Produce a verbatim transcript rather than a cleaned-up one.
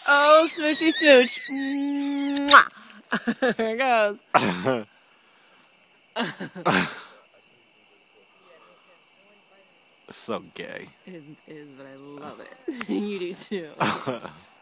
Oh, smoochy smooch. Mwah. There it goes. So gay. It is, but I love it. You do too.